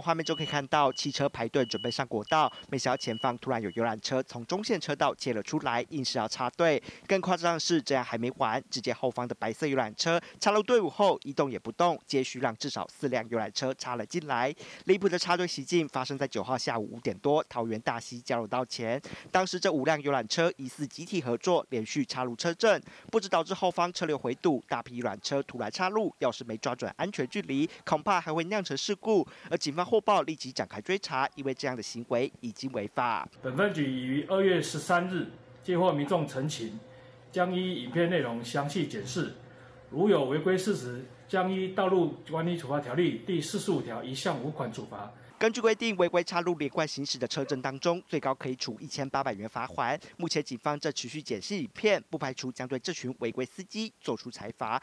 画面中可以看到汽车排队准备上国道，没想到前方突然有游览车从中线车道切了出来，硬是要插队。更夸张的是，这样还没完，只见后方的白色游览车插入队伍后一动也不动，接续让至少4辆游览车插了进来。离谱的插队行径发生在9号下午5点多，桃园大溪交流道前。当时这5辆游览车疑似集体合作，连续插入车阵，不止导致后方车流回堵，大批游览车突然插入，要是没抓准安全距离，恐怕还会酿成事故。而警方获报立即展开追查，因为这样的行为已经违法。 本分局已于2月13日接获民众陈情，将依影片内容详细检视，如有违规事实，将依《道路管理处罚条例》第45条一项5款处罚。 根据规定，违规插入连贯行驶的车阵当中，最高可以处1800元罚锾。目前警方正持续检视影片，不排除将对这群违规司机做出裁罚。